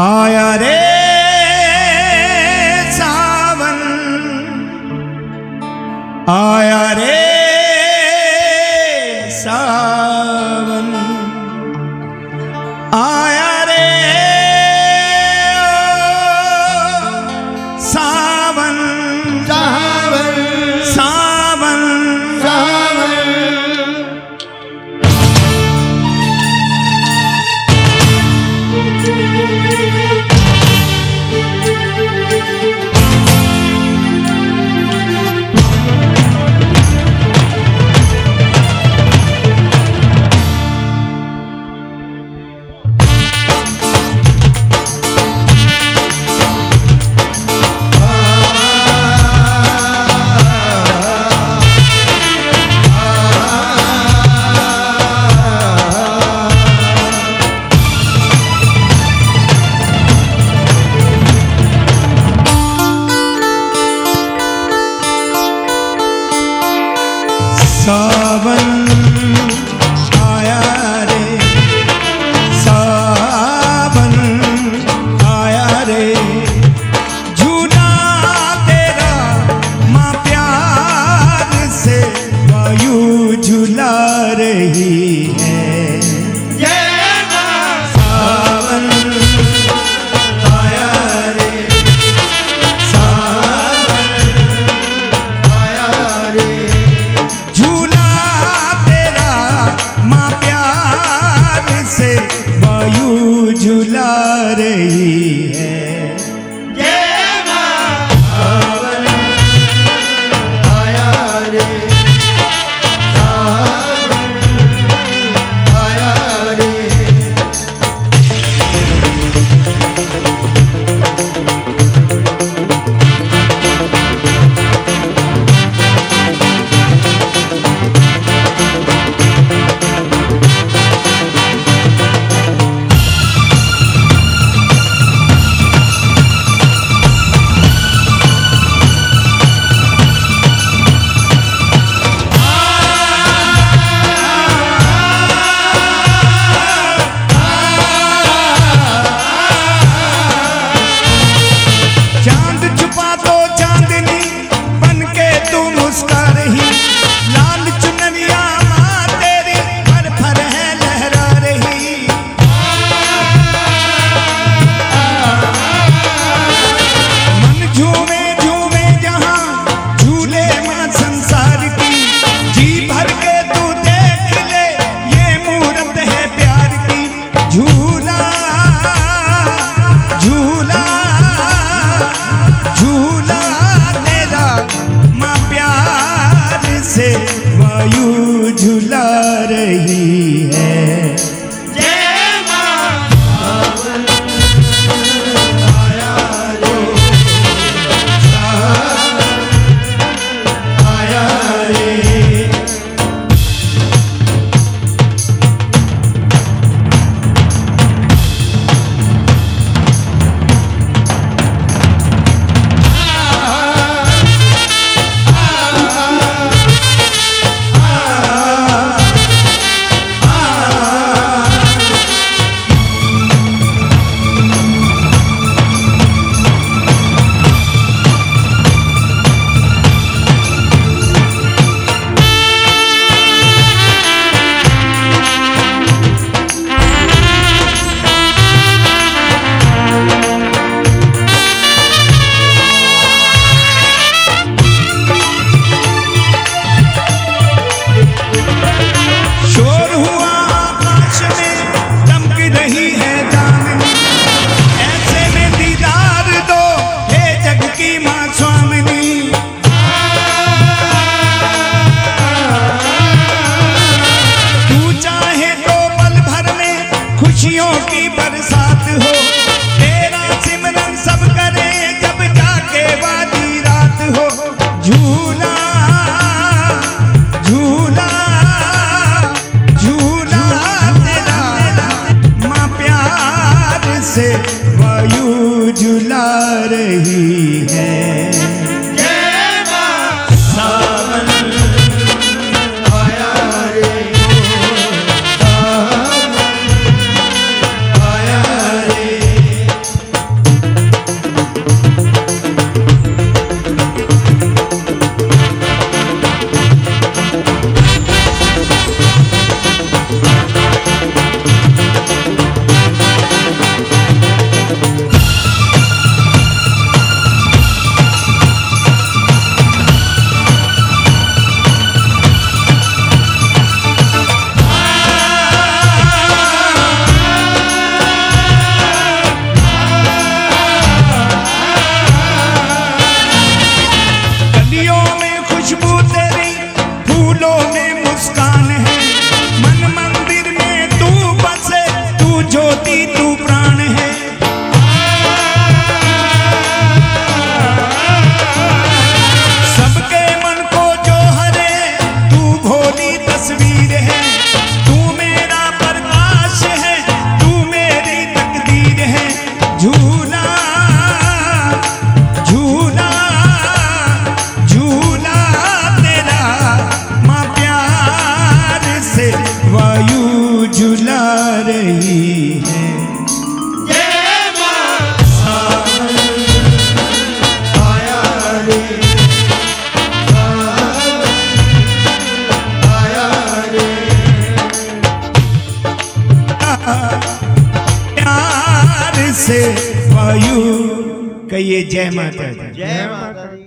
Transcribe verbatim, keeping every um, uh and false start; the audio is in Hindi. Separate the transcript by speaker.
Speaker 1: आया रे सावन, आया रे सावन, आया रे सावन, सावन, सावन, सावन। सावन आया रे सावन, आया रे झूला तेरा माँ प्यार से वायु झूला रही है। सावन आया रे सावन, आया रे झूला तेरा माँ प्यार से वायु झूला रही है। सावन आया रे सावन, आया रे। से वायु झूला रही है। सावन आया रे सावन, आया रे। Ah फूलों में मुस्कान है, मन मंदिर में तू बसे, तू ज्योति तू प्राण है। सबके मन को जो हरे तू भोली तस्वीर है, तू मेरा प्रकाश है, तू मेरी तकदीर है। झूला झूला झूला तेरा माँ प्यार से वायु झूला रही है।
Speaker 2: जय माँ सावन आया रे, सावन आया रे।
Speaker 1: प्यार से वायु कहिए जय माता दी।
Speaker 2: जय माता दी।